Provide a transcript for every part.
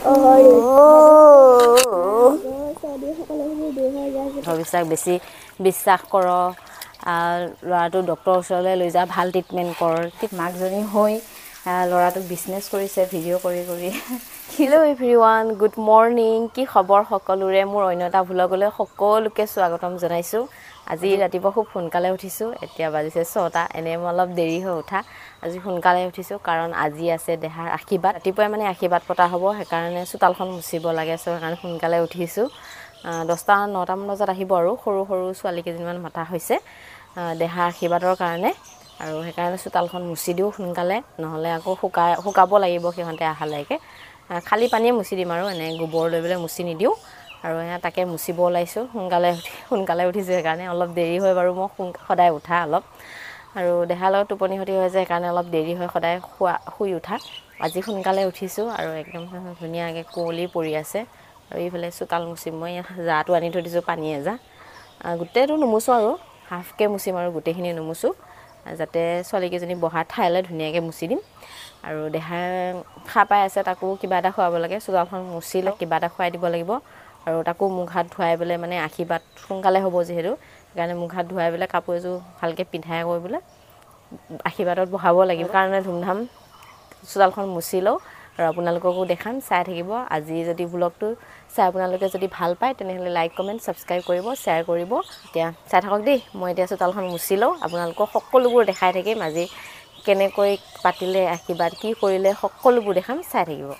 ভৱিষ্যত বেছি বিশ্বাস কৰ ল'ৰাটো ডক্টৰৰ ওচৰলৈ লৈ যা ভাল ট্ৰিটমেণ্ট কৰ মাকজনী হৈ ল'ৰাটোক বিজনেছ কৰিছে ভিডিঅ' কৰি হেল্ল' এভৰিৱান গুড মৰ্ণিং কি খবৰ সকলোৰে মোৰ অন্য এটা ভ্লগলৈ সকলোকে স্বাগতম জনাইছোঁ আজি ৰাতিপুৱা খুব সোনকালে উঠিছোঁ এতিয়া বাজিছে 6টা এনে মই অলপ দেৰি হৈ উঠা আজি সোনকালে উঠিছোঁ কাৰণ আজি আছে দেহাৰ আশীৰ্বাদ ৰাতিপুৱাই মানে আশীৰ্বাদ পতা হ'ব সেইকাৰণে চোতালখন মুচিব লাগে সেইকাৰণে সোনকালে উঠিছোঁ 10টা 9টা মান বজাত আহিব আৰু সৰু সৰু ছোৱালী কেইজনমান মাতা হৈছে দেহাৰ আশীৰ্বাদৰ কাৰণে আৰু সেইকাৰণে চোতালখন মুচি দিওঁ সোনকালে নহ'লে আকৌ শুকাব লাগিব সিহঁতে আহালৈকে খালি পানীয়ে মুচি দিম আৰু এনে গোবৰ লৈ পেলাই মুচি নিদিওঁ আৰু তাকে মুচিব ওলাইছোঁ সোনকালে উঠিছোঁ সেইকাৰণে অলপ দেৰি হয় বাৰু মই সদায় উঠা অলপ আৰু দেহাৰ লগত টোপনি ক্ষতি হৈ যায় সেইকাৰণে অলপ দেৰি হয় সদায় শুই উঠা আজি সোনকালে উঠিছোঁ আৰু একদম ধুনীয়াকৈ কুঁৱলী পৰি আছে আৰু এইফালে চোতাল মুচিম মই জাটো আনি থৈ দিছোঁ পানী এজা গোটেইটো নুমুচোঁ আৰু হাফকৈ মুচিম আৰু গোটেইখিনি নুমুচোঁ যাতে ছোৱালীকেইজনী বহাৰ ঠাইলৈ ধুনীয়াকৈ মুচি দিম আৰু দেহাই খা পাই আছে তাকো কিবা এটা খুৱাব লাগে চোতালখন মুচি লৈ কিবা এটা খুৱাই দিব লাগিব আৰু তাকো মুখ হাত ধুৱাই পেলাই মানে আশীৰ্বাদ সোনকালে হ'ব যিহেতু সেইকাৰণে মুখ হাত ধুৱাই পেলাই কাপোৰ এযোৰ ভালকৈ পিন্ধাই কৰি পেলাই আশীৰ্বাদত বহাব লাগিব কাৰণে ধুমধাম চোতালখন মুচি লওঁ আৰু আপোনালোককো দেখাম চাই থাকিব আজি যদি ভ্লগটো চাই আপোনালোকে যদি ভাল পায় তেনেহ'লে লাইক কমেণ্ট ছাবস্ক্ৰাইব কৰিব শ্বেয়াৰ কৰিব এতিয়া চাই থাকক দেই মই এতিয়া চোতালখন মুচি লওঁ আপোনালোকক সকলোবোৰ দেখাই থাকিম আজি কেনেকৈ পাতিলে আশীৰ্বাদ কি কৰিলে সকলোবোৰ দেখাম চাই থাকিব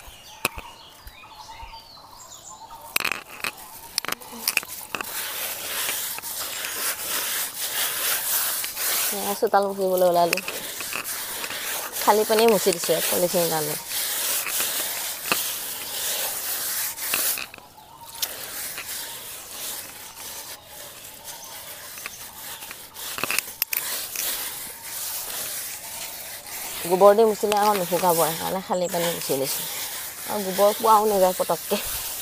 চোতাল মুচিবলৈ ওলালোঁ খালি পানীয়ে মুচি দিছোঁ পলিথিন কাৰণে গোবৰ দি মুচিলে আকৌ নুশুকাব সেইকাৰণে খালি পানী মুচি দিছোঁ আৰু গোবৰ পোৱাও নাযায় পটককৈ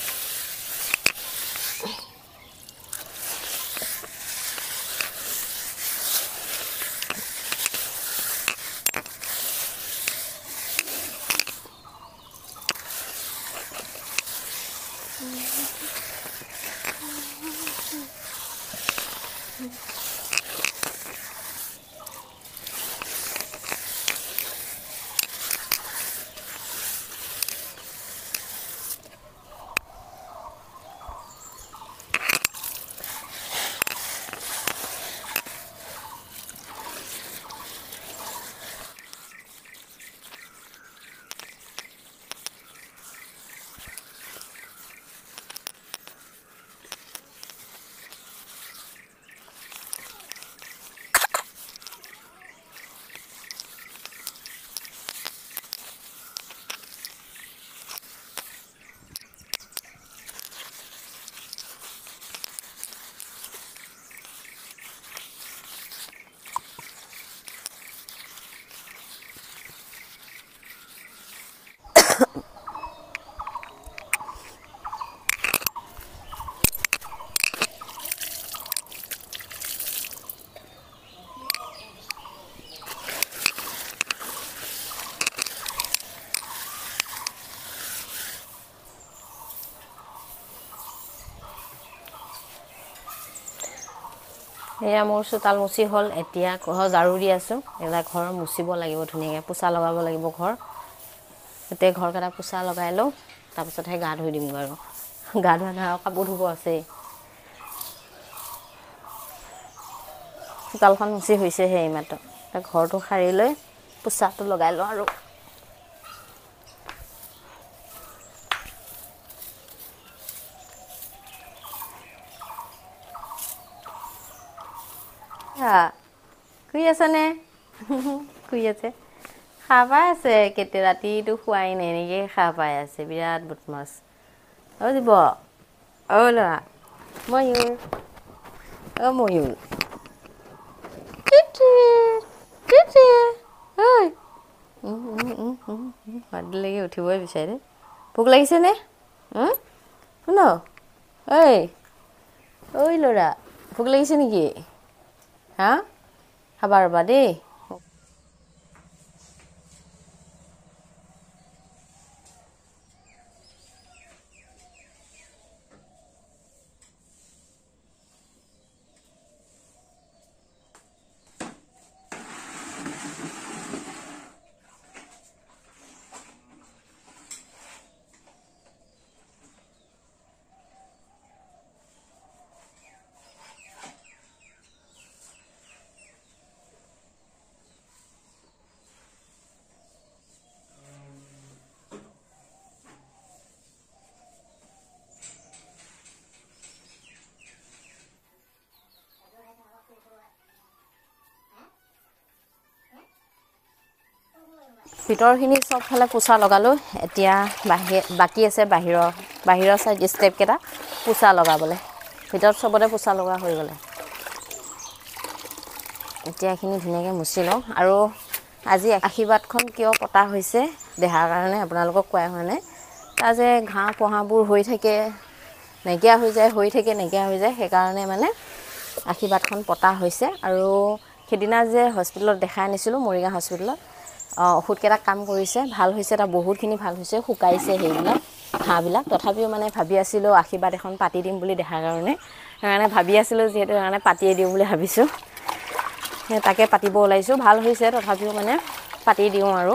এয়া মোৰ চোতাল মুচি হ'ল এতিয়া ঘৰ ঝাৰু দি আছোঁ এইবিলাক ঘৰ মুচিব লাগিব ধুনীয়াকৈ পোচা লগাব লাগিব ঘৰ এতিয়া ঘৰকেইটা পোচা লগাই লওঁ তাৰপিছতহে গা ধুই দিম আৰু গা ধোৱা নাই আৰু কাপোৰ ধুব আছেই চোতালখন মুচি হৈছেহে এইমাত্ৰ ঘৰটো সাৰি লৈ পোচাটো লগাই লওঁ আৰু শুই আছেনে শুই আছে সাৰ পাই আছে কেতিয়া ৰাতিটো খোৱাই নাই এনেকৈ সাৰ পাই আছে বিৰাট বদমাছ অ' দিব অ' ল'ৰা ময়ূৰ অ' ময়ূৰ বাদলৈকে উঠিবই বিচাৰে ভোক লাগিছেনে শুন ঐ ল'ৰা ভোক লাগিছে নেকি হা খাবা ৰ'বা দেই ভিতৰখিনি চবফালে পোচা লগালোঁ। এতিয়া বাকী আছে বাহিৰৰ চাইড ষ্টেপকেইটা পোচা লগাবলৈ। ভিতৰত চবতে পোচা লগা হৈ গ'লে এতিয়া এইখিনি ধুনীয়াকৈ মুচি লওঁ। আৰু আজি আশীৰ্বাদখন কিয় পতা হৈছে দেহাৰ কাৰণে আপোনালোকক কোৱাই হোৱা নাই। তাৰ যে ঘাঁহ পোহাবোৰ হৈ থাকে, নাইকিয়া হৈ যায়, সেইকাৰণে মানে আশীৰ্বাদখন পতা হৈছে। আৰু সেইদিনা যে হস্পিটেলত দেখাই আনিছিলোঁ, মৰিগাঁও হস্পিটেলত, ঔষধকেইটা কাম কৰিছে, ভাল হৈছে। এটা বহুতখিনি ভাল হৈছে, শুকাইছে সেইবিলাক ঘাঁহবিলাক। তথাপিও মানে ভাবি আছিলোঁ আশীৰ্বাদ এখন পাতি দিম বুলি দেহাৰ কাৰণে। সেইকাৰণে ভাবি আছিলোঁ, যিহেতু সেইকাৰণে পাতিয়ে দিওঁ বুলি ভাবিছোঁ। সেই তাকে পাতিব ওলাইছোঁ। ভাল হৈছে, তথাপিও মানে পাতি দিওঁ আৰু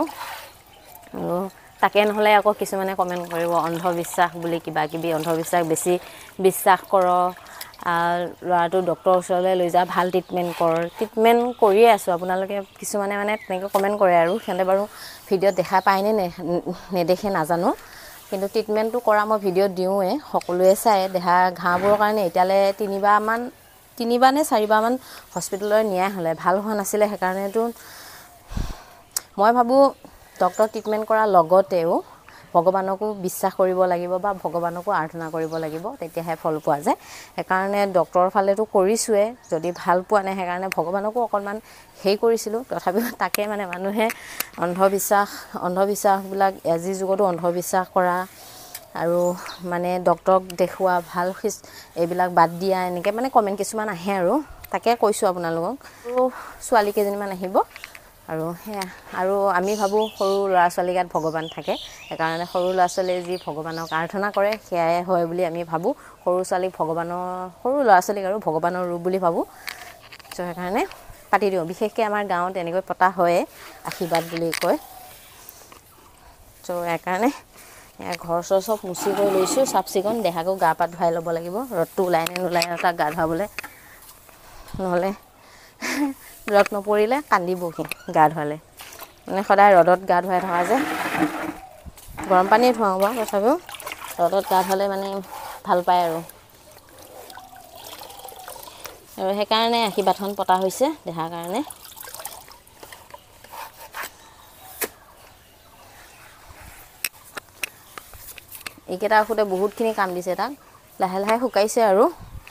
তাকে নহ'লে আকৌ কিছুমানে কমেণ্ট কৰিব অন্ধবিশ্বাস বুলি, কিবাকিবি অন্ধবিশ্বাস, বেছি বিশ্বাস কৰ, ল'ৰাটো ডক্টৰৰ ওচৰলৈ লৈ যা, ভাল ট্ৰিটমেণ্ট কৰ। ট্ৰিটমেণ্ট কৰিয়ে আছোঁ। আপোনালোকে কিছুমানে মানে তেনেকৈ কমেণ্ট কৰে আৰু সিহঁতে বাৰু ভিডিঅ'ত দেখা পায়নে নেদেখে নাজানো, কিন্তু ট্ৰিটমেণ্টটো কৰা মই ভিডিঅ'ত দিওঁৱে, সকলোৱে চায়। ঘাঁহবোৰৰ কাৰণে এতিয়ালৈ তিনিবাৰ নে 4বাৰমান হস্পিটেললৈ নিয়াই হ'লে, ভাল হোৱা নাছিলে। সেইকাৰণেতো মই ভাবোঁ ডক্টৰ ট্ৰিটমেণ্ট কৰাৰ লগতেও ভগৱানকো বিশ্বাস কৰিব লাগিব বা ভগৱানকো আৰাধনা কৰিব লাগিব, তেতিয়াহে ফল পোৱা যায়। সেইকাৰণে ডক্টৰৰ ফালেতো কৰিছোঁৱে, যদি ভাল পোৱা নাই সেইকাৰণে ভগৱানকো অকণমান হেৰি কৰিছিলোঁ। তথাপিও তাকে মানে মানুহে অন্ধবিশ্বাসবিলাক আজিৰ যুগতো অন্ধবিশ্বাস কৰা আৰু মানে ডক্টৰক দেখুওৱা, ভাল এইবিলাক বাদ দিয়া, এনেকৈ মানে কমেণ্ট কিছুমান আহে আৰু তাকে কৈছোঁ আপোনালোকক। আৰু ছোৱালী কেইজনীমান আহিব আৰু সেয়া। আৰু আমি ভাবোঁ সৰু ল'ৰা ছোৱালীৰ গাত ভগৱান থাকে, সেইকাৰণে সৰু ল'ৰা ছোৱালীয়ে যি ভগৱানক আৰাধনা কৰে সেয়াই হয় বুলি আমি ভাবোঁ। সৰু ল'ৰা ছোৱালীক আৰু ভগৱানৰ ৰূপ বুলি ভাবোঁ। চ' সেইকাৰণে পাতি দিওঁ। বিশেষকৈ আমাৰ গাঁৱত এনেকৈ পতা হয়ে, আশীৰ্বাদ বুলি কয়। চ' সেইকাৰণে ঘৰ চৰ চব মুচি কৰি লৈছোঁ, চাফ চিকুণ। দেহাকো গা পা ধুৱাই ল'ব লাগিব, ৰ'দটো ওলাই নে নোলাই আৰু তাক গা ধুৱাবলৈ, নহ'লে ৰ'দ নপৰিলে কান্দিবহি গা ধুৱালে। মানে সদায় ৰ'দত গা ধুৱাই থকা যে, গৰম পানীয়ে ধুৱাওঁ বাৰু, তথাপিও ৰ'দত গা ধুৱালে মানে ভাল পায় আৰু সেইকাৰণে আশীৰ্বাদখন পতা হৈছে দেহাৰ কাৰণে। এইকেইটা ঔষধে বহুতখিনি কাম দিছে তাক। লাহে লাহে শুকাইছে আৰু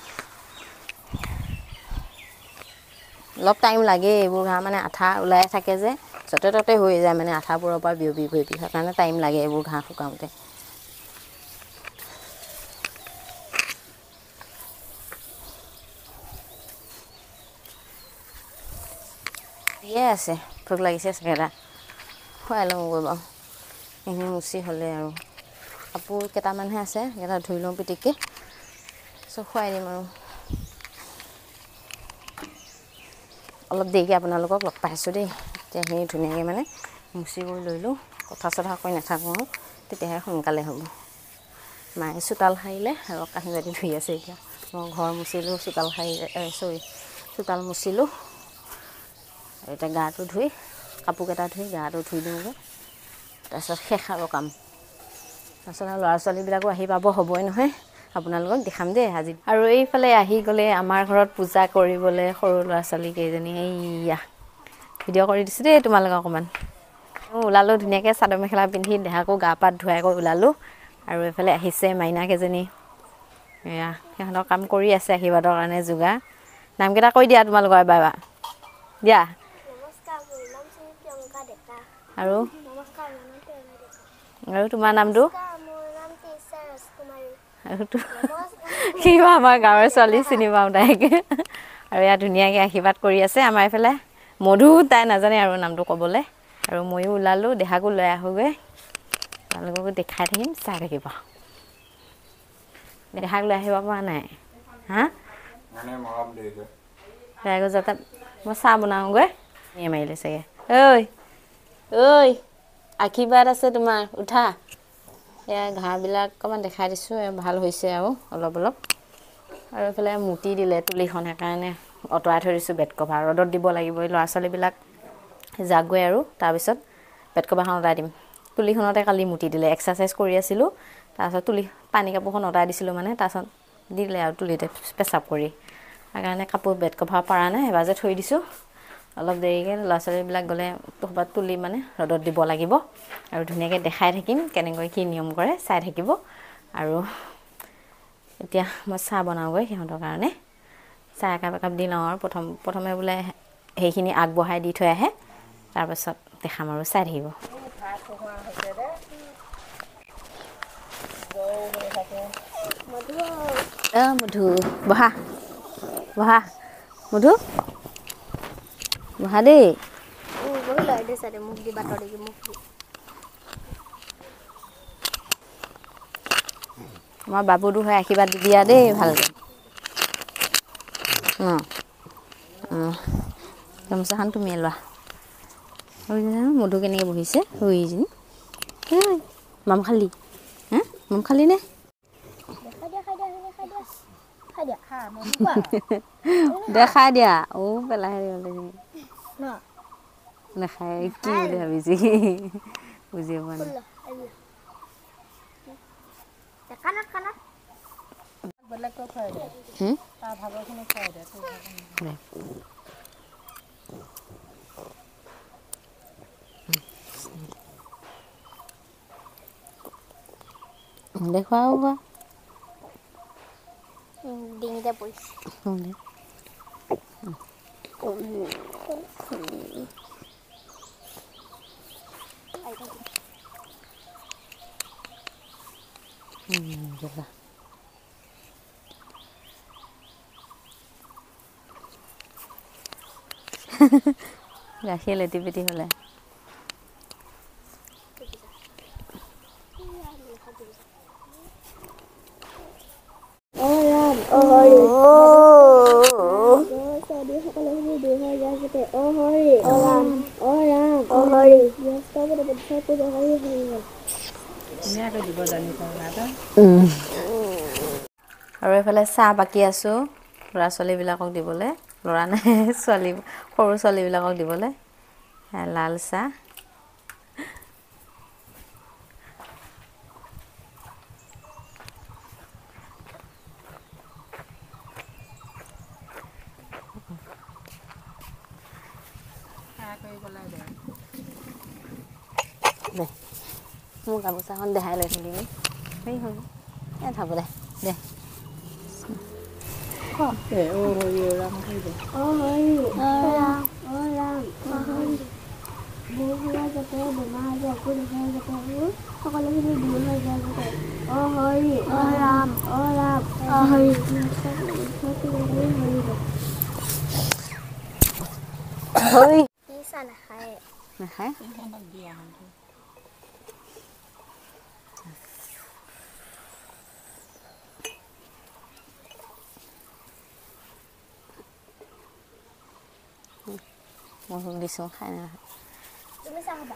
অলপ টাইম লাগে। এইবোৰ ঘাঁহ মানে আঠা ওলাই থাকে যে, য'তে ত'তে হৈ যায়, মানে আঠাবোৰৰ পৰা বিয়পি সেইকাৰণে টাইম লাগে এইবোৰ ঘাঁহ শুকাওঁতে। দিয়ে আছে, ভোক লাগিছে চাগে, খুৱাই লওঁগৈ বাৰু। এইখিনি মুচি হ'লে আৰু কাপোৰ কেইটামানহে আছে, সেইকেইটা ধুই লওঁ পিটিককৈ, চব খুৱাই দিম আৰু অলপ দেৰিকৈ আপোনালোকক লগ পাইছোঁ দেই। এতিয়া সেইখিনি ধুনীয়াকৈ মানে মুচি কৰি লৈ লওঁ, কথা চথা কৈ নাথাকোঁ আৰু তেতিয়াহে সোনকালে হ'ব। মায়ে চোতাল সাৰিলে আৰু কাঁহী বাতি ধুই আছে। এতিয়া মই ঘৰ মুচিলোঁ, চোতাল মুচিলোঁ। এতিয়া গাটো ধুই, কাপোৰকেইটা ধুই গাটো ধুই দিওঁগৈ, তাৰপিছত শেষ আৰু কাম। তাৰপিছত আৰু ল'ৰা ছোৱালীবিলাকো আহি পাব, হ'বই নহয়, আপোনালোকক দেখাম দেই আজি। আৰু এইফালে আহি গ'লে আমাৰ ঘৰত পূজা কৰিবলৈ সৰু ল'ৰা ছোৱালী কেইজনী। এইয়া ভিডিঅ' কৰি দিছোঁ দেই তোমালোকক অকণমান। ওলালোঁ ধুনীয়াকৈ চাদৰ মেখেলা পিন্ধি, দেহাকো গা পা ধুৱাই কৰি ওলালোঁ। আৰু এইফালে আহিছে মাইনা কেইজনী, এয়া সিহঁতৰ কাম কৰি আছে আশীৰ্বাদৰ কাৰণে যোগাৰ। নামকেইটা কৈ দিয়া তোমালোকৰ এবাৰ দিয়া। আৰু তোমাৰ নামটো? কিবা আমাৰ গাঁৱৰ ছোৱালী চিনি পাওঁ তাইক। আৰু ইয়াত ধুনীয়াকৈ আশীৰ্বাদ কৰি আছে। আমাৰ এইফালে মধু, তাই নাজানে আৰু নামটো ক'বলৈ। আৰু ময়ো ওলালোঁ, দেহাকো লৈ আহোঁগৈ, তেওঁলোককো দেখাই থাকিম, চাই থাকিব। দেহাক লৈ আহিব পৰা নাই, হা যাতে মই চাহ বনাওঁগৈ। মাৰিলে চাগে। ঐ আশীৰ্বাদ আছে তোমাৰ, উঠা। এয়া ঘাঁহবিলাক অকণমান দেখাই দিছোঁ, ভাল হৈছে আৰু অলপ অলপ। আৰু এইফালে মুতি দিলে তুলিখন, সেইকাৰণে আঁতৰাই থৈ দিছোঁ বেড কভাৰ। ৰ'দত দিব লাগিব, এই ল'ৰা ছোৱালীবিলাক যাগৈ আৰু তাৰপিছত বেড কভাৰখন আঁতৰাই দিম। তুলিখনতে কালি মুতি দিলে, এক্সাৰচাইজ কৰি আছিলোঁ, তাৰপিছত পানী কাপোৰখন আঁতৰাই দিছিলোঁ, মানে তাৰপিছত দিলে আৰু তুলিতে পেচাব কৰি। সেইকাৰণে বেড কভাৰ পৰা নাই, এবাৰ যে থৈ দিছোঁ। অলপ দেৰিকৈ ল'ৰা ছোৱালীবিলাক গ'লে ক'ৰবাত তুলি মানে ৰ'দত দিব লাগিব আৰু ধুনীয়াকৈ দেখাই থাকিম কেনেকৈ কি নিয়ম কৰে চাই থাকিব আৰু এতিয়া মই চাহ বনাওঁগৈ সিহঁতৰ কাৰণে চাহ একাপ দি লওঁ আৰু প্ৰথমে বোলে সেইখিনি আগবঢ়াই দি থৈ আহে তাৰপাছত দেখাম আৰু চাই থাকিব মধু বহা বহা মধু বহা দেই আমাৰ বাবুটো হৈ আশীৰ্বাদ দি দিয়া দেই ভালকৈ গামোচাখন তুমি লোৱা মধু কেনেকৈ বহিছে সৰুজনী মাম খালি হা মাম খালি নে দেখাই দিয়া পেলাই নাখায় কি বুলি ভাবিছে বুজি পোৱা নাই দেখুৱাও কোৱা ডিঙিতে পৰিছে গাখীৰ লেটি পেটি হ'লে আৰু এইফালে চাহ বাকি আছোঁ ল'ৰা ছোৱালীবিলাকক দিবলৈ ল'ৰা নাই ছোৱালী সৰু ছোৱালীবিলাকক দিবলৈ লাল চাহ দে মোৰ গামোচাখন দেখাই লৈ থাকিবি সেই হ'ল থাকো দে দে সকলোখিনি দূৰ হৈ যায় হৰি ৰাম হৰি নাখায় নাখায় মই দিছোঁ খাই নাখায় তুমি চাহ খাবা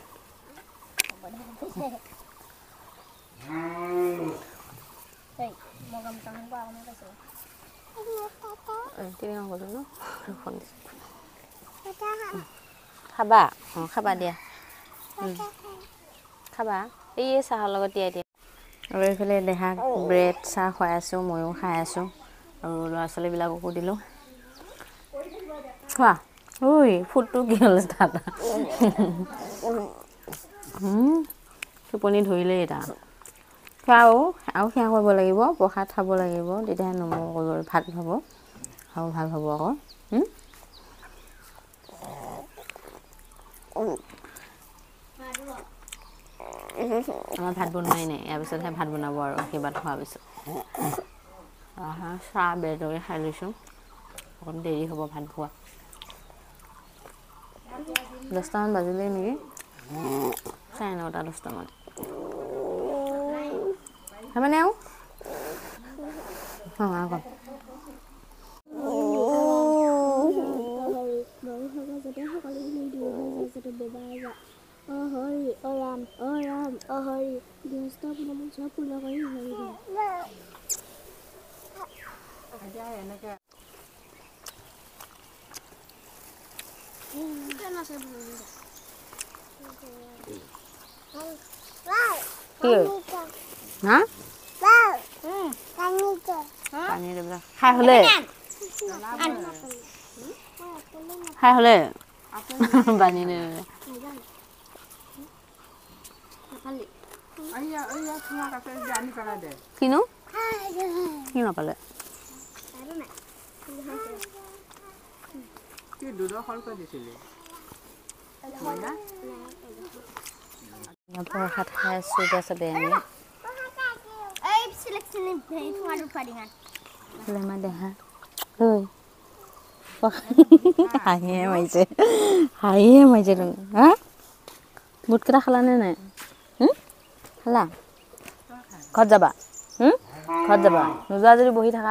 খাবা খাবা দিয়া খাবা এই চাহৰ লগত তিয়াই দিয়া আৰু এইফালে দেহাক ব্ৰেড চাহ খুৱাই আছোঁ ময়ো খাই আছোঁ আৰু ল'ৰা ছোৱালীবিলাককো দিলোঁ খোৱা ঐ ফুটটো কি হ'ল তাত টোপনি ধৰিলেই এটা খোৱাও আৰু সেয়া কৰিব লাগিব প্ৰসাদ খাব লাগিব তেতিয়াহে নমো ভাত হ'ব আৰু ভাল হ'ব আকৌ আমাৰ ভাত বনোৱাই নাই ইয়াৰ পিছতহে ভাত বনাব আৰু আশীৰ্বাদ খোৱাৰ পিছত চাহ ব্ৰেডকে খাই লৈছোঁ অকণ দেৰি হ'ব ভাত খোৱা 10টামান বাজিলেই নেকি 9:30 10টামান খাবানে আৰু আকৌ হা পানী খাই হ'লে বানি নে কিনো কি নাপালে প্ৰসাদ খাই আছোঁ এতিয়া চবেই আমি আমাৰ দেহা ঐ হাঁহিয়ে মাৰিছে তুমি হা বুটকেইটা খালানে নাই খালা ঘৰত যাবা নোযোৱা যদি বহি থাকা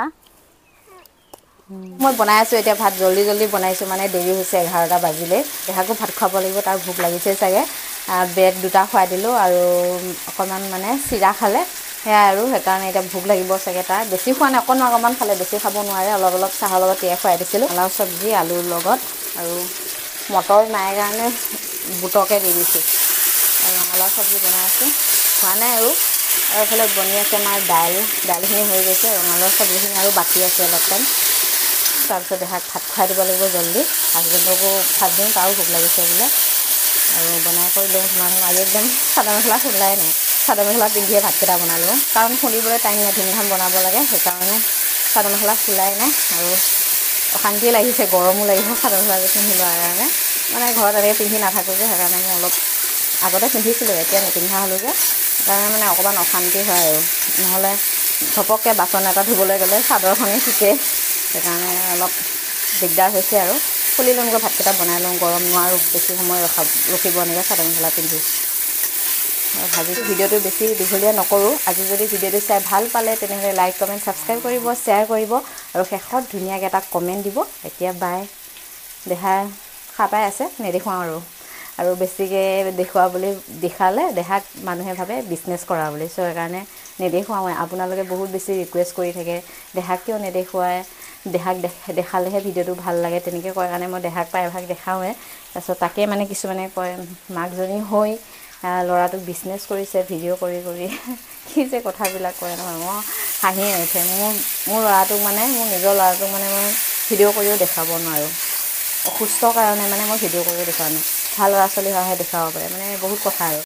মই বনাই আছোঁ এতিয়া ভাত জল্দি বনাইছোঁ মানে দেৰি হৈছে 11টা বাজিলে দেহাকো ভাত খুৱাব লাগিব তাৰ ভোক লাগিছে চাগে ব্ৰেড দুটা খুৱাই দিলোঁ আৰু অকণমান মানে চিৰা খালে সেয়াই আৰু সেইকাৰণে এতিয়া ভোক লাগিব চাগে তাৰ বেছি খোৱা নাই অকণমান খালে বেছি খাব নোৱাৰে অলপ চাহৰ লগত তিয়াই খুৱাই দিছিলোঁ লাও চব্জি আলুৰ লগত আৰু মটৰ নাই কাৰণে বুটকে দি দিছোঁ আৰু ৰঙালাও চব্জি বনাই আছোঁ খোৱা নাই আৰু এইফালে বনি আছে আমাৰ দাইলখিনি হৈ গৈছে ৰঙালাও চব্জিখিনি আৰু বাকী আছে অলপ টাইম তাৰপিছত দেহাক ভাত খুৱাই দিব লাগিব জল্দি হাজবেণ্ডকো ভাত দিওঁ তাৰো ভোক লাগিছে বোলে আৰু বনাই কৰি দিওঁ আজি একদম চাদৰ মেখেলা খোলাই নাই চাদৰ মেখেলা পিন্ধিয়ে ভাতকেইটা বনালোঁ কাৰণ খুন্দিবলৈ টাইম নাই ধুমধাম বনাব লাগে সেইকাৰণে চাদৰ মেখেলা খোলাই নাই আৰু অশান্তি লাগিছে গৰমো লাগিছে চাদৰ মেখেলাযোৰ পিন্ধি লোৱাৰ কাৰণে মানে ঘৰত এনেকৈ পিন্ধি নাথাকোঁ যে সেইকাৰণে মই অলপ আগতে পিন্ধিছিলোঁ এতিয়া নিপিন্ধা হ'লোঁ যে সেইকাৰণে মানে অকণমান অশান্তি হয় আৰু নহ'লে ঘপককৈ বাচন এটা ধুবলৈ গ'লে চাদৰখনেই শিকে সেইকাৰণে অলপ দিগদাৰ হৈছে আৰু খুলি লওঁগৈ ভাতকেইটা বনাই লওঁ গৰম নোৱাৰোঁ বেছি সময় ৰখিব এনেকৈ চাদৰ মেখেলা পিন্ধি আৰু ভাবিছোঁ ভিডিঅ'টো বেছি দীঘলীয়া নকৰোঁ আজি যদি ভিডিঅ'টো চাই ভাল পালে তেনেহ'লে লাইক কমেণ্ট ছাবস্ক্ৰাইব কৰিব শ্বেয়াৰ কৰিব আৰু শেষত ধুনীয়াকৈ এটা কমেণ্ট দিব এতিয়া বাই দেহাই খাই পাই আছে নেদেখুৱাওঁ আৰু বেছিকৈ দেখালে দেহাক মানুহে ভাবে বিজনেছ কৰা বুলি চ' সেইকাৰণে নেদেখুৱাওঁ আপোনালোকে বহুত বেছি ৰিকুৱেষ্ট কৰি থাকে দেহাক কিয় নেদেখুৱায় দেহাক দেখালেহে ভিডিঅ'টো ভাল লাগে তেনেকৈ কয় কাৰণে মই দেহাক প্ৰায়ভাগ দেখাওঁৱে তাৰপিছত তাকে মানে কিছুমানে কয় মাকজনী হৈ ল'ৰাটোক বিজনেছ কৰিছে ভিডিঅ' কৰি কি যে কথাবিলাক কয় নহয় মই হাঁহিয়ে উঠে মোৰ ল'ৰাটোক মানে মোৰ নিজৰ ল'ৰাটোক মানে মই ভিডিঅ' কৰিও দেখাব নোৱাৰোঁ অসুস্থৰ কাৰণে মানে মই ভিডিঅ' কৰিও দেখুওৱা নাই ভাল ল'ৰা ছোৱালী হোৱাহে দেখুৱাব পাৰে মানে বহুত কথা আৰু